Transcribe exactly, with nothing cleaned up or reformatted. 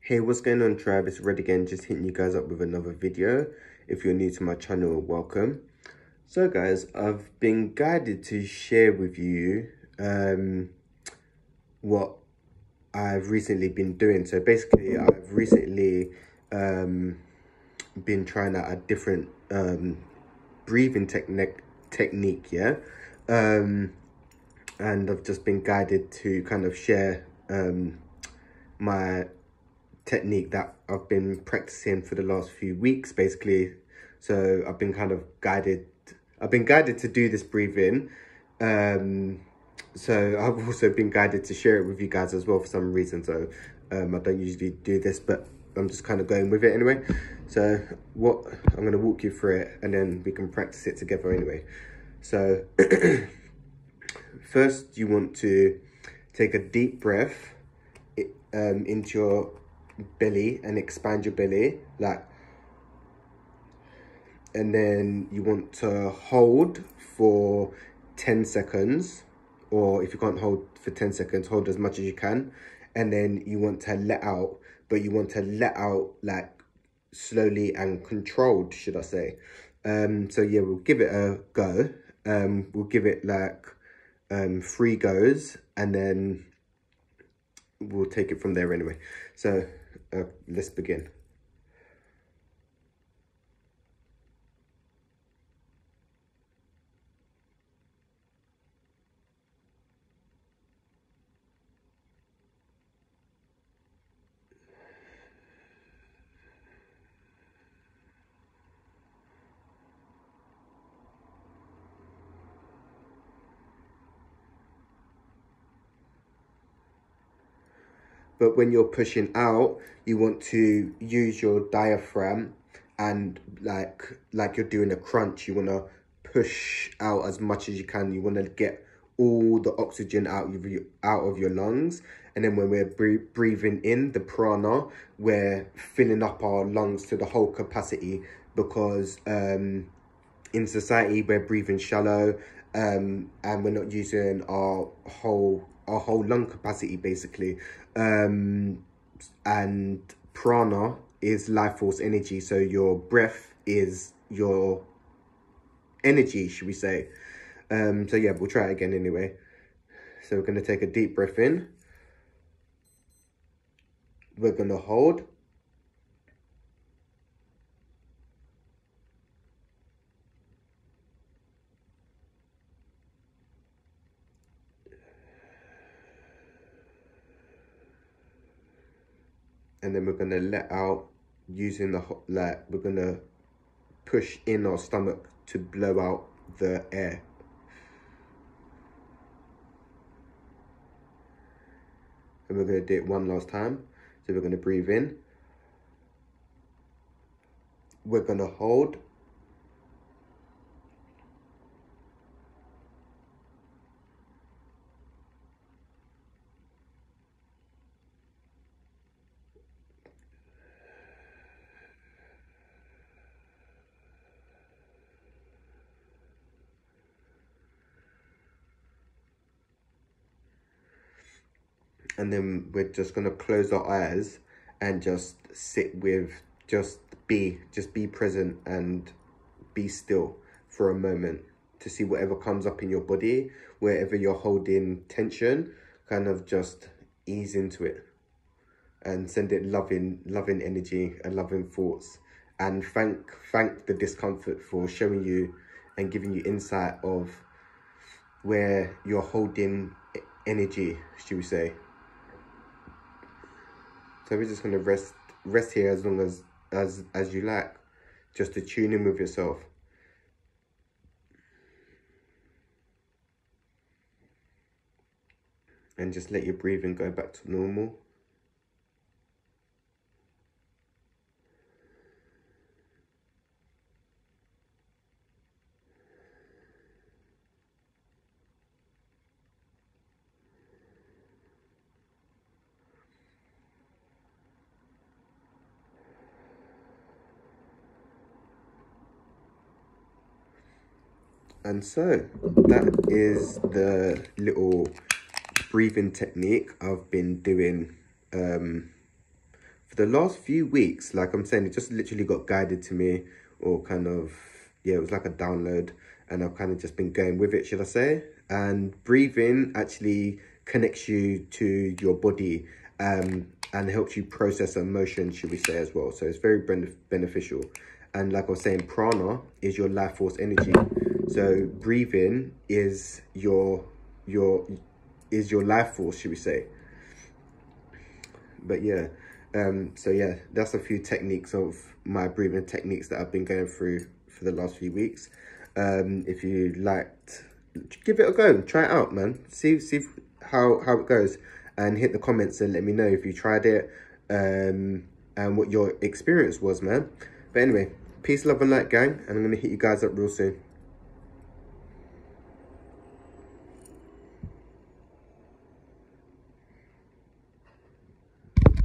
Hey, what's going on, tribe? It's Red again, just hitting you guys up with another video. If you're new to my channel, welcome. So guys, I've been guided to share with you um, what I've recently been doing. So basically, I've recently um, been trying out a different um, breathing technique, technique, yeah? Um, and I've just been guided to kind of share um, my technique that I've been practicing for the last few weeks, basically. So I've been kind of guided, I've been guided to do this breathing. Um, so I've also been guided to share it with you guys as well for some reason. So um, I don't usually do this, but I'm just kind of going with it anyway. So what, I'm going to walk you through it and then we can practice it together anyway. So first you want to take a deep breath um, into your belly and expand your belly, like, and then you want to hold for ten seconds, or if you can't hold for ten seconds, hold as much as you can, and then you want to let out, but you want to let out like slowly and controlled, should I say. Um so yeah, we'll give it a go. Um we'll give it like um three goes, and then we'll take it from there anyway. So uh, let's begin. But when you're pushing out, you want to use your diaphragm, and like like you're doing a crunch, you want to push out as much as you can. You want to get all the oxygen out of your, out of your lungs. And then when we're breathing in the prana, we're filling up our lungs to the whole capacity, because um, in society, we're breathing shallow um, and we're not using our whole our whole lung capacity, basically. Um, and prana is life force energy. So your breath is your energy, should we say. Um, so yeah, we'll try it again anyway. So we're going to take a deep breath in. We're going to hold. And then we're going to let out using the, like, we're going to push in our stomach to blow out the air. And we're going to do it one last time. So we're going to breathe in. We're going to hold. And then we're just going to close our eyes and just sit with, just be, just be present and be still for a moment to see whatever comes up in your body, wherever you're holding tension, kind of just ease into it and send it loving, loving energy and loving thoughts. And thank, thank the discomfort for showing you and giving you insight of where you're holding energy, should we say. So we're just going to rest rest here as long as, as, as you like, just to tune in with yourself. And just let your breathing go back to normal. And so that is the little breathing technique I've been doing um, for the last few weeks, like I'm saying, it just literally got guided to me, or kind of, yeah, it was like a download, and I've kind of just been going with it, should I say. And breathing actually connects you to your body, um, and helps you process emotion, should we say, as well. So it's very benef beneficial. And like I was saying, prana is your life force energy. So breathing is your your is your life force, should we say. But yeah, um, so yeah, that's a few techniques of my breathing techniques that I've been going through for the last few weeks. Um, if you liked, give it a go, try it out, man. See see how how it goes, and hit the comments and let me know if you tried it, um, and what your experience was, man. But anyway, peace, love and light, gang, and I'm gonna hit you guys up real soon.